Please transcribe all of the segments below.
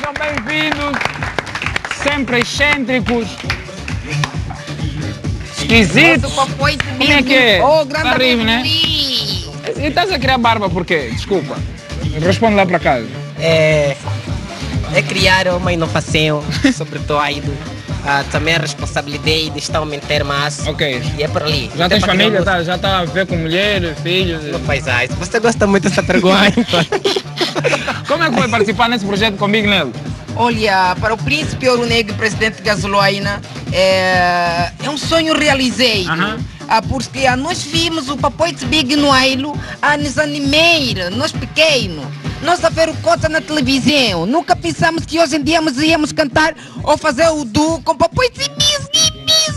sejam bem-vindos. Sempre excêntricos. Esquisitos. Como é que é? Tá rindo, né? E estás a criar barba por quê? Desculpa. Responde lá para casa. É criar uma inovação sobre o Toaido. Também a responsabilidade de estar a aumentar mais. Ok. E é por ali. Já tens família? Já está a ver com mulheres, filhos? Não faz isso. Você gosta muito dessa pergunta. Como é que foi participar nesse projeto com Big Nelo? Olha, para o príncipe Ouro Negro, presidente Gasoloina, é um sonho realizado. Porque nós vimos o Papoite Big Noelo a nos animar, nós pequenos. Nós a ver o Cota na televisão. Nunca pensamos que hoje em dia íamos cantar ou fazer o duo com Papoite Bisgui.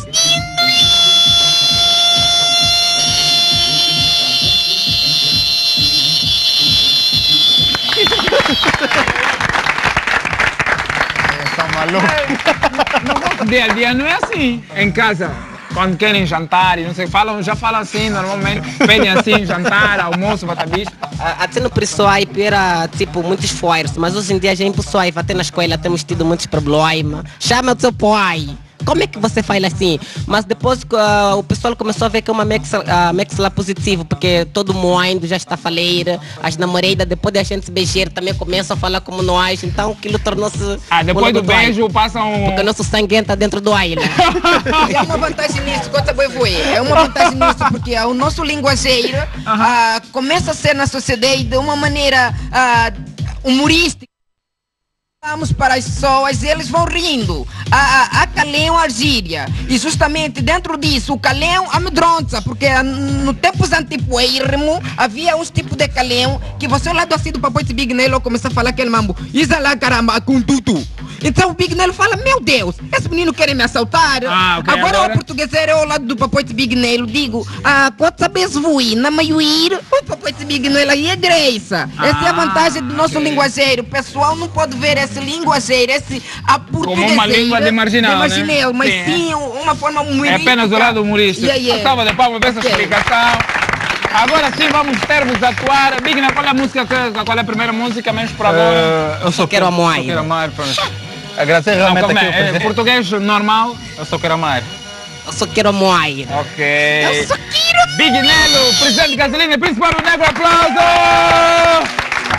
Tá maluco? No dia a dia não é assim. Em casa, quando querem jantar e não sei, já falam assim normalmente, pedem assim, jantar, almoço, batabicho. Até no pessoal era tipo muito esforço, mas hoje em dia a gente pessoal até na escola temos tido muitos problemas. Chama o seu pai. Como é que você faz assim? Mas depois o pessoal começou a ver que é uma mix lá positivo, porque todo mundo já está faleira, as namoradas, depois da gente se beijar, também começam a falar como nós, então aquilo tornou-se... depois do beijo passam... Porque o nosso sangue entra dentro do ar. É uma vantagem nisso, é uma vantagem nisso, porque o nosso linguageiro começa a ser na sociedade de uma maneira humorística. Vamos para as pessoas e eles vão rindo. A calão, a gíria. E justamente dentro disso, o calão amedronta, porque no tempos antipoeirmo havia uns tipos de calão que você lá do assim do Papoite Big Nelo começa a falar aquele mambo. Isa lá, caramba, com tudo. Então o Big Nelo fala, meu Deus, esse menino quer me assaltar. Agora o português era ao lado do Papoite Big Nelo. Digo, quando sabes voar na maioria, o Papoite Big Nelo aí é Graça. Essa é a vantagem do nosso linguageiro. O pessoal não pode ver esse linguageiro, esse como uma língua de marginal, né? Mas sim, uma forma humorística. É apenas o lado humorístico. Salva de palmas para essa explicação. Agora sim vamos ter-vos a atuar. Big, qual é a música, qual é a primeira música mesmo para agora? Eu só quero amar. Eu quero amar. Agradecer realmente aqui o português normal. Eu só quero amar. Eu só quero amar. Ok. Eu só quero... Big Nelo, presidente de Gasolina, Príncipe Ouro Negro, aplausos!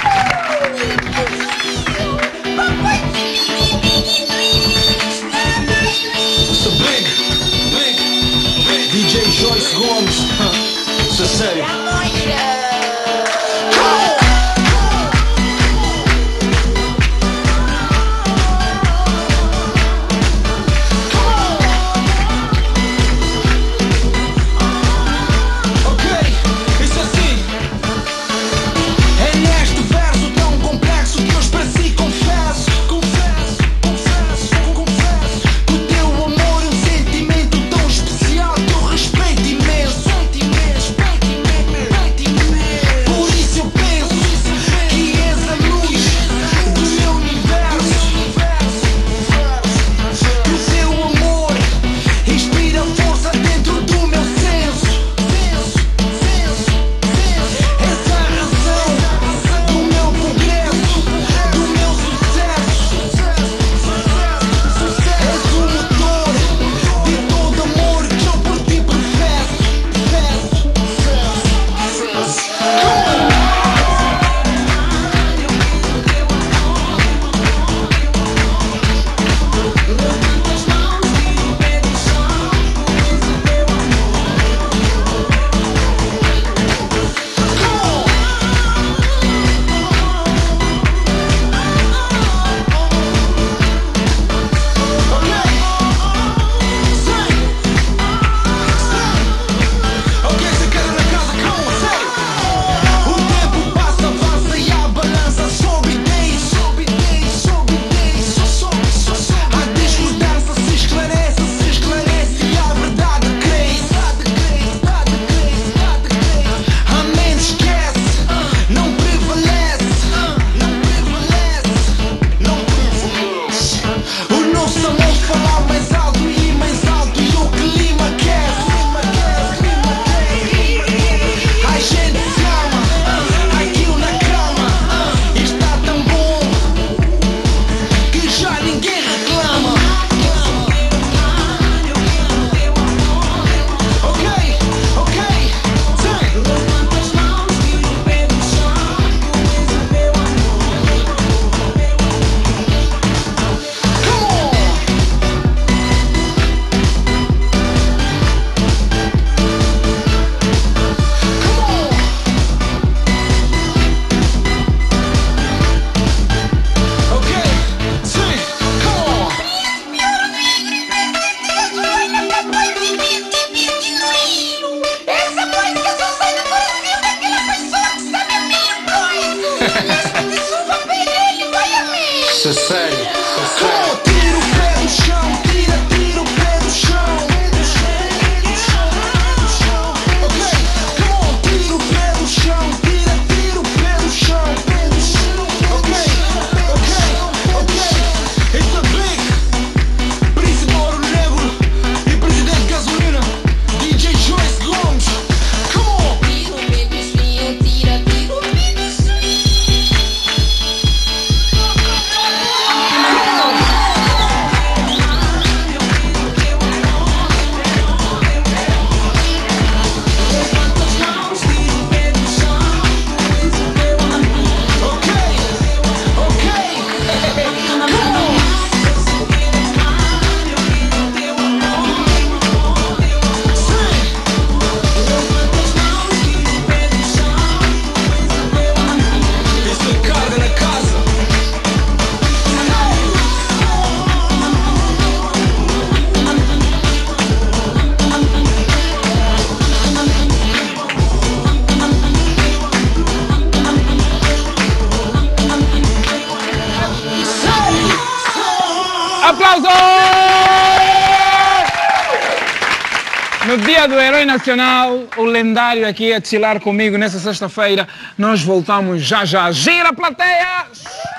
DJ Joyce Gomes, isso é sério. Respeito imenso. Isso é sério, isso é sério. Tira o pé do chão, tira o pé do chão. Ok, come on, tira o pé do chão, tira o pé do chão. Ok, it's the big Príncipe Ouro Negro e Presidente Gasolina, DJ Joyce Gomes. Come on. Tira o pé do chão, tira o pé do chão. Aplausos! No dia do Herói Nacional, o lendário aqui a chilar comigo nessa sexta-feira. Nós voltamos já já. Gira a plateia!